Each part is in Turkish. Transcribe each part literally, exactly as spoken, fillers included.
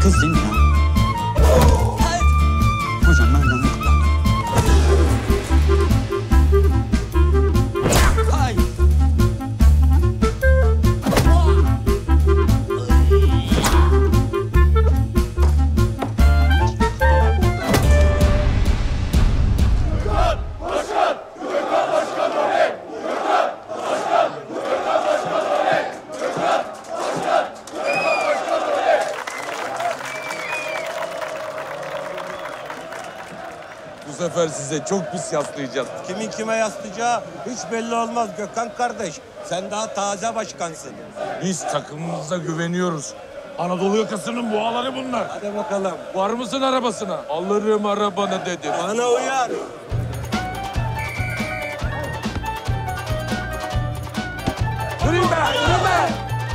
kız değil mi ya? Hocam ben de Ay. Bu sefer size çok pis yaslayacağız. Kimin kime yaslayacağı hiç belli olmaz Gökhan kardeş. Sen daha taze başkansın. Biz takımımıza güveniyoruz. Anadolu yakasının boğaları bunlar. Hadi bakalım. Var mısın arabasına? Alırım arabanı dedim. Bana uyar. Yürüyün be, yürüyün be!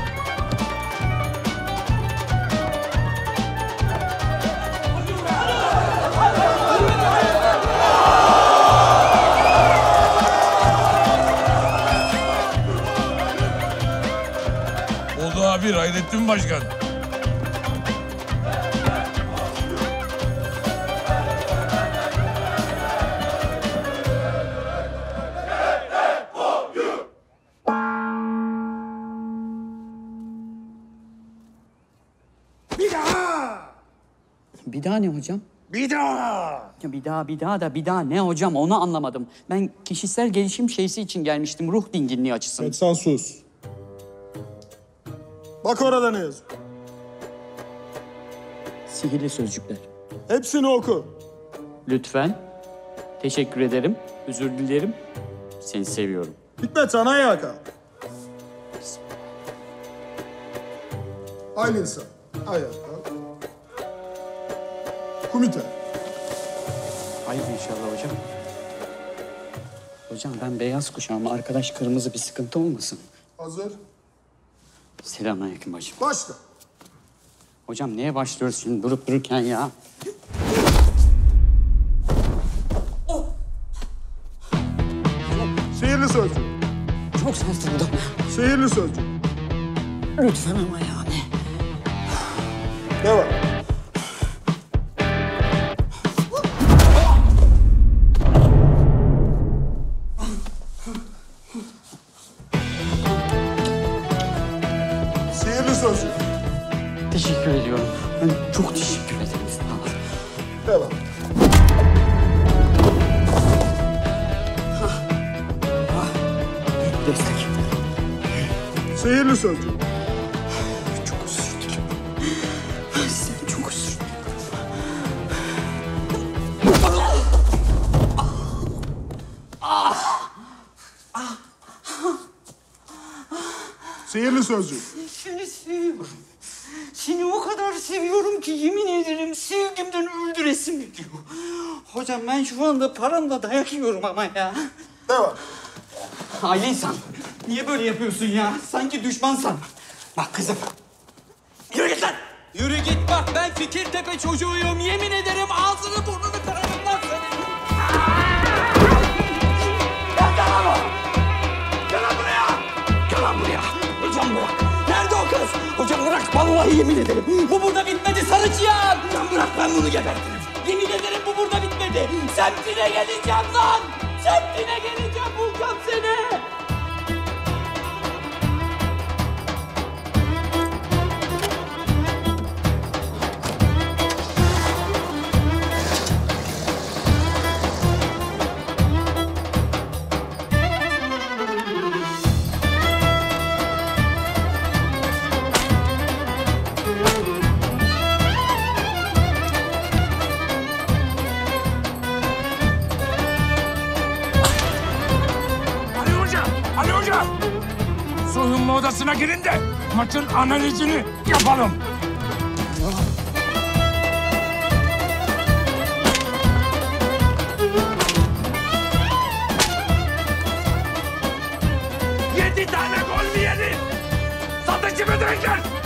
Oldu abi, Hayrettin Başkan. Bir daha! Bir daha ne hocam? Bir daha! Ya bir daha bir daha da bir daha ne hocam onu anlamadım. Ben kişisel gelişim şeysi için gelmiştim ruh dinginliği açısından. Evet, sen sus. Bak orada ne yazıyor. Sihirli sözcükler. Hepsini oku. Lütfen. Teşekkür ederim. Özür dilerim. Seni seviyorum. Hikmet sana ayağa kalk. Aylin sen. Ayağa kalk. Kumite. Hayır inşallah hocam. Hocam ben beyaz kuşağım. Arkadaş kırmızı bir sıkıntı olmasın. Hazır. Selamünaleyküm bacım. Başla. Hocam neye başlıyoruz şimdi durup dururken ya? Sihirli sözcük. Çok sarsıldım. Sihirli sözcük. Lütfen ama yani. Devam. Sihirli sözcük. Teşekkür ediyorum. Ben çok teşekkür ederim. Sağ ol. Devam. Destek. Sihirli sözcük. Çok özür dilerim. Seni çok özür dilerim. Sihirli sözcük. Seni seviyorum. Seni o kadar seviyorum ki yemin ederim sevgimden öldüresim geliyor. Hocam ben şu anda paramla dayak yiyorum ama ya. Devam. Aile insan. Niye böyle yapıyorsun ya? Sanki düşmansan. Bak kızım. Yürü git lan. Yürü git bak ben Fikirtepe çocuğuyum. Yemin ederim ağzını burnunu kırarım lan senin. Gel lan Gel lan buraya. Gel lan buraya. Hocam bırak. Nerede o kız? Hocam bırak. Vallahi yemin ederim. Bu burada bitmedi sarıçıyan. Hocam bırak ben bunu gebertirim. Yemin ederim bu burada bitmedi. Semtine geleceğim lan. Semtine geleceğim. Bulacağım seni. Soyunma odasına girin de maçın analizini yapalım. Yedi tane gol mü yedin? Satıcı mı döndün?